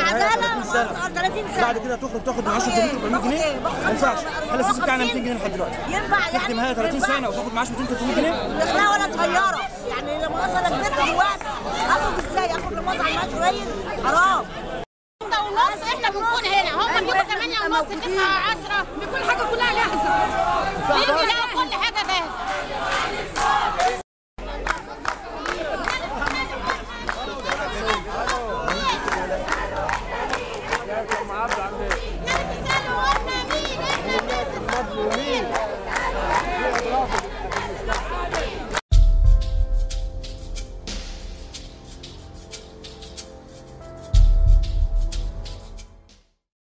30 سنه بعد كده تخرج تاخد من 10 400 جنيه ما ينفعش. احنا السيسي بتاعنا 200 جنيه لحد دلوقتي. ينفع يعني تخدم هي 30 سنه وتاخد معاش 200 300 جنيه؟ لا ولا صغيره يعني لما اصلا كبرت دلوقتي اخرج ازاي؟ اخرج الموظف على المعاش قليل حرام. 6:30 احنا بنكون هنا، هم بيجوا 8:30 9 10